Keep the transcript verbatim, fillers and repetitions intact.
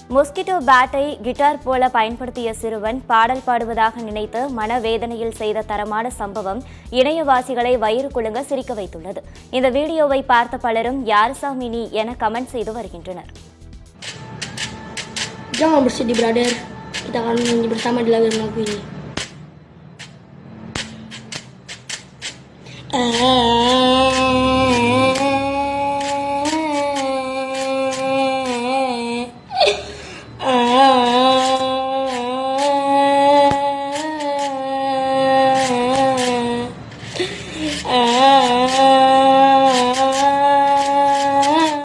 மொஸ்கிட்டோ பேட்டை கிட்டார் போல பயன்படுத்திய சிறுவன் பாடல் பாடுவதாக நினைத்து மனவேதனையில் செய்த தரமான சம்பவம் இணையவாசிகளை வயிறு குலுங்க சிரிக்க வைத்துள்ளது. இந்த வீடியோவை பார்த்த பலரும் யார் சாமி நீ என கமெண்ட் செய்து வருகின்றனர். Jangan bersedih brother, kita akan menyanyi bersama di lagu ini. Eh